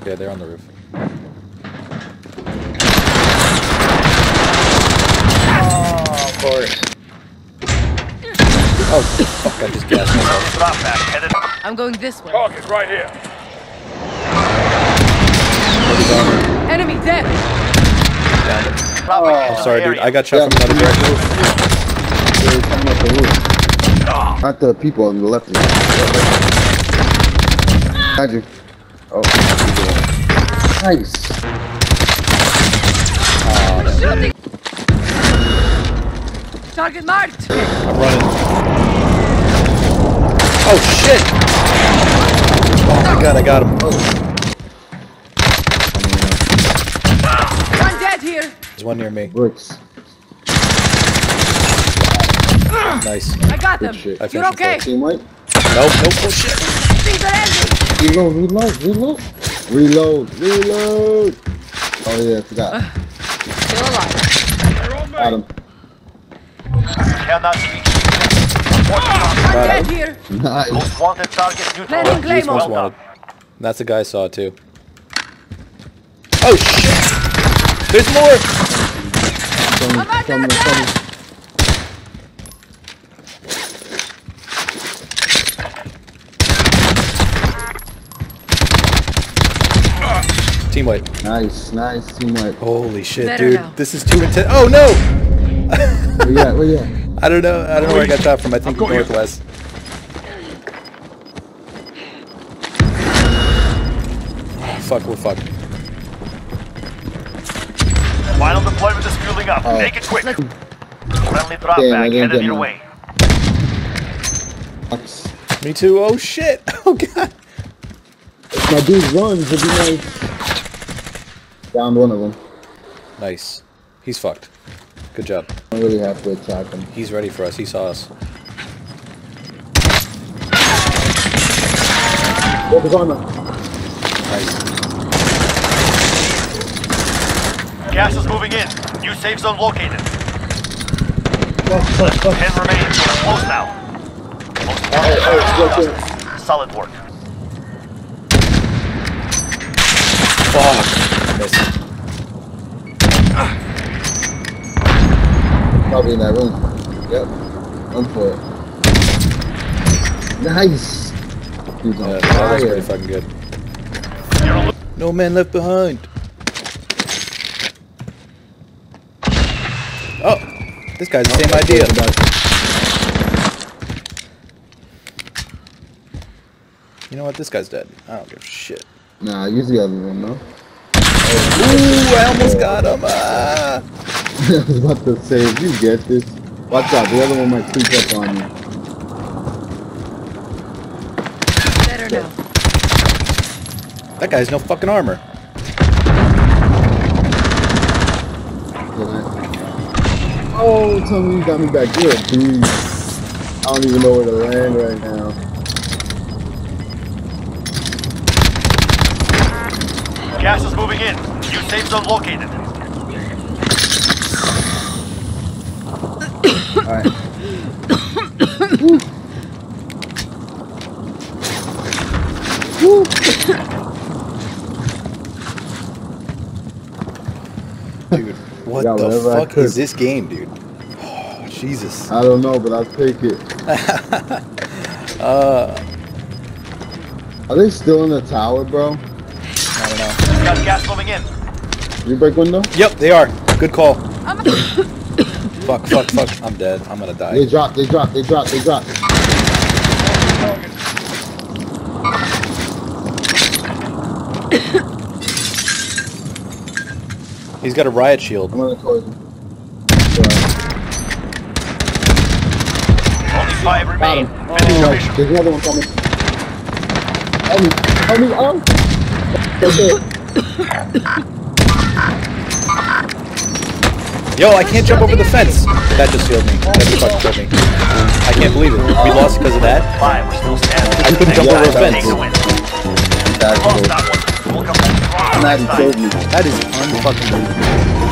Yeah, they're on the roof. Oh, of course. Oh, fuck, I just gassed myself. Drop back, headed. I'm going this way. Target right here. Enemy dead. Drop back. I'm sorry, dude. I got shot from another direction. They're coming up the roof. Not the people on the left. Got you. Oh. Nice. Shooting. Target marked. I'm running. Oh, shit! Oh my god, I got him. One dead here. There's one near me. Bricks. Nice. I got them. shit. I You're finished okay. Team white. Nope, nope, oh shit. Things are ending. Reload. Oh yeah, I forgot. Still alive. Got him. Cannot reach. One dead here. Nice. Most wanted target Planting neutralized. He's most Claymore. wanted. That's the guy I saw too. Oh shit! There's more! Coming. Team white. Nice team white. Holy shit, Better dude. now. This is too intense. Oh no! Where you at? I don't know where I got shot from. I think northwest. Fuck, we're fucked. Final deployment is fueling up. Oh. Make it quick. Friendly drop Damn, I back didn't headed get your mine. way. Me too. Oh shit! Oh god! If my dude runs, it'd be nice. Downed one of them. Nice. He's fucked. Good job. I don't really have to attack him. He's ready for us. He saw us. What was armor? Nice. Gas is moving in. New safe zone located. 10 remains. We're close now. Most wanted target. Solid work. Fuck. Missed. Probably in that room. Yep. Run for it. Nice. He's on Yeah, that was fire. pretty fucking good. No man left behind. Oh, this guy's the same idea. You know what? This guy's dead. I don't give a shit. Nah, use the other one, no? Ooh, I almost got him. Ah. I was about to say, if you get this, watch out, the other one might creep up on you. Better now. That guy has no fucking armor. Oh, tell me you got me back good, dude. I don't even know where to land right now. Gas is moving in. New safe zone located. Alright. Woo. Dude, what Yeah, the whatever I fuck could. is this game, dude? Oh, Jesus. I don't know, but I'll take it. Are they still in the tower, bro? I don't know. Got gas moving in. You break window? Yep, they are. Good call. Fuck. I'm dead. I'm gonna die. They dropped. He's got a riot shield. I'm gonna close him. Only 5 Got remain. him. Finish your mission. There's another one coming. Help me, Okay. Yo, I can't jump over the fence. That just killed me. That just fucking killed me. I can't believe it. We lost because of that. 5 are still standing. I couldn't jump over a Take fence. the win. That's Lost good. that one. We'll come back strong Not next even time. killed me. That is unfucking believable.